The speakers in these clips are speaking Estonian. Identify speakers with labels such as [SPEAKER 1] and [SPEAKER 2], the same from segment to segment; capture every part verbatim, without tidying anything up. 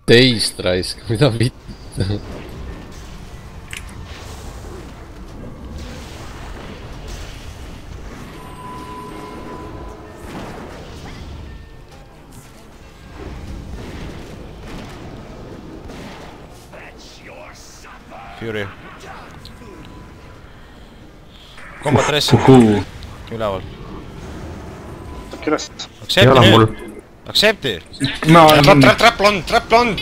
[SPEAKER 1] teist raisk, mida vitt.
[SPEAKER 2] Fury. Combat rest. Üleval. Accepti nüüd. Accepti. Trap, trap, trap blond, trap blond.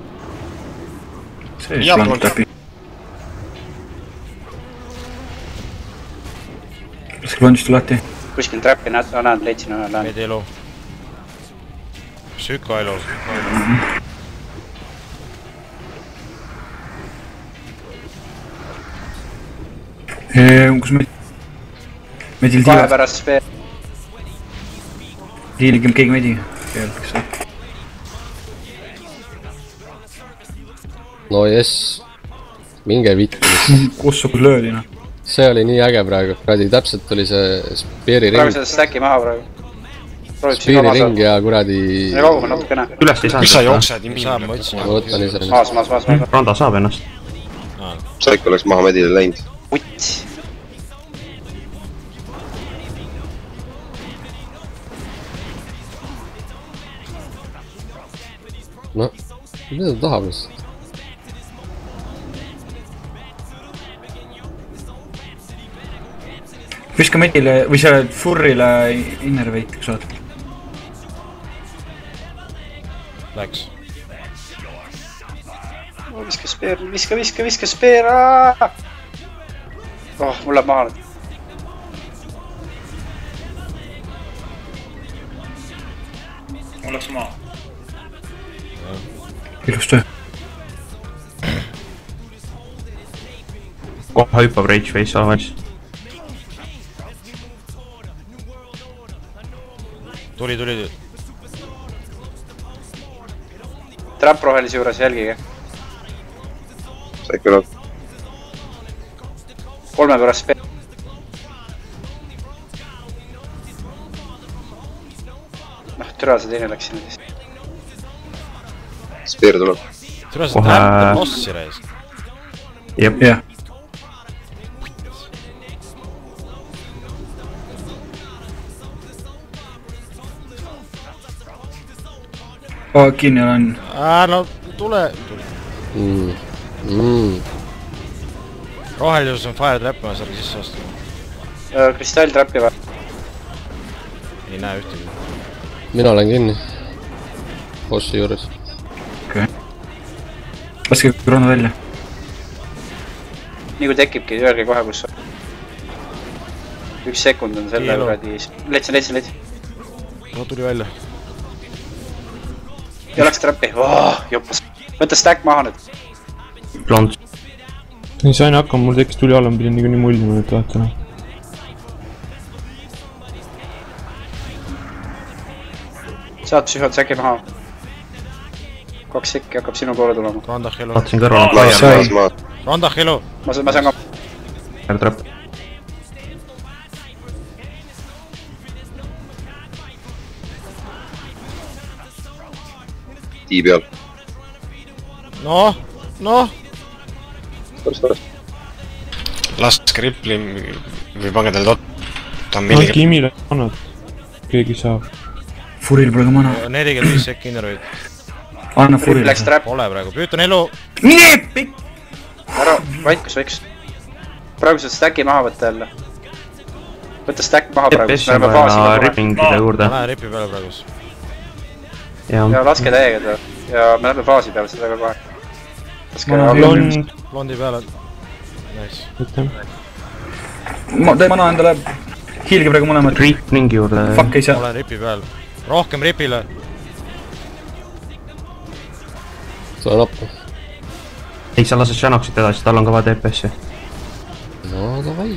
[SPEAKER 2] Ja blond.
[SPEAKER 3] Kas klondist lahti?
[SPEAKER 4] Kuskil trappi näed, leidsin ühe lähen.
[SPEAKER 2] Meid elu. Süka elu.
[SPEAKER 3] Kus me... Medil
[SPEAKER 4] kahe pärast spee.
[SPEAKER 3] Diiligem keegi medi.
[SPEAKER 1] No jess. Minge vitt.
[SPEAKER 3] Kus sul löödi, noh?
[SPEAKER 1] See oli nii äge praegu. Kuradi täpselt oli see speeri ring.
[SPEAKER 4] Praegu seda stacki maha praegu.
[SPEAKER 1] Speeri ring ja kuradi...
[SPEAKER 4] Ja kaugume natukene.
[SPEAKER 3] Üles ei saa.
[SPEAKER 2] Mis sa jooksed? Mis sa mõtlesin?
[SPEAKER 1] Ma võtan ise.
[SPEAKER 4] Maas, maas, maas, maas.
[SPEAKER 3] Randa saab ennast.
[SPEAKER 5] Saik oleks maha medile läinud.
[SPEAKER 4] Putt.
[SPEAKER 1] No, mida ta tahab vist?
[SPEAKER 3] Viska medile, või see furrile innerveit, kui saad.
[SPEAKER 2] Läks.
[SPEAKER 4] Viska speer, viska, viska, viska speer. Oh, mul läheb maha nüüd. Mul läks maha.
[SPEAKER 3] Ilus töö. Koha hüppab rage face avalis.
[SPEAKER 2] Tuli, tuli.
[SPEAKER 4] Trap rohelise juures jälgige.
[SPEAKER 5] Saik üle.
[SPEAKER 4] Kolme pärast speer. Noh, türa see teine läks sinna siis.
[SPEAKER 5] Speer tuleb.
[SPEAKER 2] Türa see tähendab bossi reis.
[SPEAKER 3] Jep, jah. Oh, kinni olen.
[SPEAKER 2] Aa, no tule.
[SPEAKER 1] Mm. Mm.
[SPEAKER 2] Rohelisus on fire trap, ma saab sisse astu.
[SPEAKER 4] Kristall trappi või?
[SPEAKER 2] Ei näe ühtegi.
[SPEAKER 1] Mina olen kinni. Bossi juures.
[SPEAKER 3] Okei. Laske kroona välja.
[SPEAKER 4] Nii kui tekibki, öelge kohe kus on. Üks sekund on selle kuradi. Leidsin, leidsin, leidsin.
[SPEAKER 2] No tuli välja.
[SPEAKER 4] Ja läks trappi. Oh, jopas. Võta stack maha nüüd.
[SPEAKER 3] Blond.
[SPEAKER 6] Nii sain hakkama, mul tekkis tuli alla, ma pidin nii muldima nüüd vaatama.
[SPEAKER 4] Saad psühhod säki maha. Kaks sekki hakkab sinu poole tulema.
[SPEAKER 2] Randah elu.
[SPEAKER 3] Vaatasin kõrval.
[SPEAKER 5] Maas, maas.
[SPEAKER 2] Randah elu.
[SPEAKER 4] Ma saan ka...
[SPEAKER 3] Trap.
[SPEAKER 5] Tii peal.
[SPEAKER 2] Noh, noh.
[SPEAKER 5] Pärast, pärast.
[SPEAKER 2] Laske ripli või pange teile tot. Ta on
[SPEAKER 6] Anki
[SPEAKER 2] millegi...
[SPEAKER 6] imile annad. Keegi saab.
[SPEAKER 3] Furil pole ka mana.
[SPEAKER 2] nelikümmend viis sekki innerveid.
[SPEAKER 3] Anna Furil.
[SPEAKER 4] Läks trap.
[SPEAKER 2] Pole praegu, püütan elu.
[SPEAKER 3] Mine pikk!
[SPEAKER 4] Ära, vaikus, vaikus. Praegu saad stacki maha võtta jälle. Võtta stack maha praegu, me oleme faasiga kohe.
[SPEAKER 3] Ripingide juurde.
[SPEAKER 2] Ma lähen ripi peale praegu.
[SPEAKER 4] Ja laske täiega ta. Ja me läheme faasi peale seda ka kohe. Laske
[SPEAKER 6] Blond.
[SPEAKER 2] Blondi peale. Nice.
[SPEAKER 3] Ma teen mana endale. Hiilge praegu mõlemad. Ripingi juurde. Fuck ei saa.
[SPEAKER 2] Olen ripi peal. Rohkem ripile.
[SPEAKER 1] Sa on appu.
[SPEAKER 3] Ei, sa lased Shannoxit edasi, tal on ka vaja D P S-i.
[SPEAKER 1] No davai.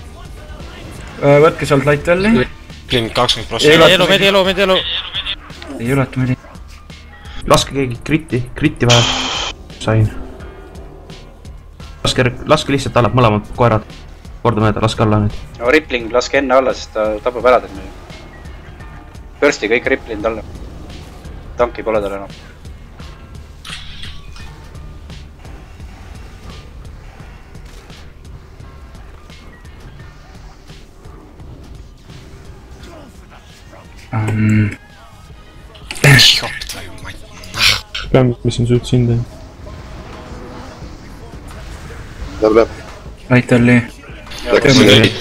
[SPEAKER 3] Võtke sealt light välli.
[SPEAKER 2] Klin kakskümmend protsenti. Elu, medi elu, medi elu.
[SPEAKER 3] Ei ületa medi. Laske keegi kriti, kriti vaja. Sain. Laske, laske lihtsalt alla, mõlemad koerad. Korda mööda, laske alla nüüd.
[SPEAKER 4] No ripling laske enne alla, sest ta tapab ära teid meil. Pörsti kõik riplind alla. Tanki pole tal enam.
[SPEAKER 3] um,
[SPEAKER 6] peame, mis on suht sind teha.
[SPEAKER 5] Läheb, läheb.
[SPEAKER 3] Light oli.
[SPEAKER 5] Läks sinna.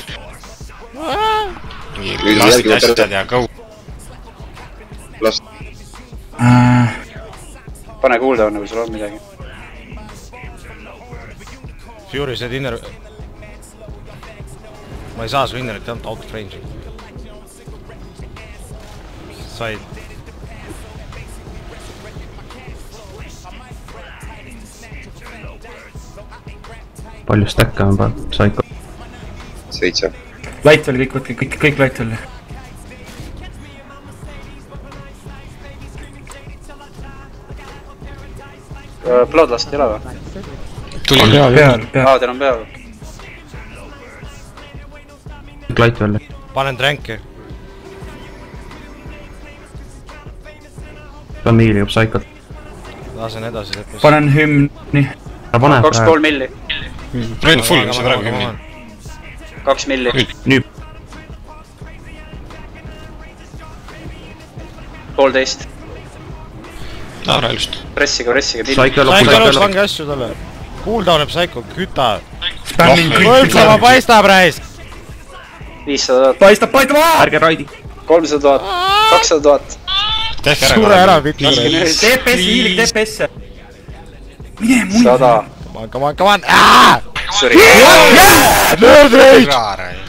[SPEAKER 2] Lasti asjad ja go.
[SPEAKER 5] Last.
[SPEAKER 4] Pane cooldown, kui sul on midagi.
[SPEAKER 2] Fury, see dinner... Ma ei saa su innerit ainult out of range. Said.
[SPEAKER 3] Palju stacka on paar, Psycho.
[SPEAKER 5] Seitse.
[SPEAKER 3] Light oli kõik, kõik, kõik, kõik light oli.
[SPEAKER 4] Bloodlust ei ole või?
[SPEAKER 2] Tuli
[SPEAKER 3] peal, peal.
[SPEAKER 4] Aa, teil on peal.
[SPEAKER 3] Kõik light välja.
[SPEAKER 2] Panen tränke.
[SPEAKER 3] Famiili jõub Psychot.
[SPEAKER 2] Lasen edasi lõpus.
[SPEAKER 3] Panen hümni.
[SPEAKER 4] Kaks pool milli.
[SPEAKER 2] Ainult full, mis see praegu hümni.
[SPEAKER 4] Kaks milli.
[SPEAKER 3] Nüüd.
[SPEAKER 4] Poolteist.
[SPEAKER 2] Laura just.
[SPEAKER 4] Pressiga, pressiga.
[SPEAKER 3] Psycho lõpus.
[SPEAKER 2] Psycho lõpus lange asju talle. Cooldown eb Psycho, küta.
[SPEAKER 3] Spämmin
[SPEAKER 2] Võltsama paistab räis.
[SPEAKER 4] viissada tuhat.
[SPEAKER 3] Paistab, paistab! Ärge raidi.
[SPEAKER 4] kolmsada tuhat. kakssada tuhat.
[SPEAKER 2] Sure ära, kõik
[SPEAKER 3] T P S, hiilik T P S. Mine mulle.
[SPEAKER 4] sada.
[SPEAKER 2] Come on, come on, come on!
[SPEAKER 4] Suri.
[SPEAKER 2] Nerd rage!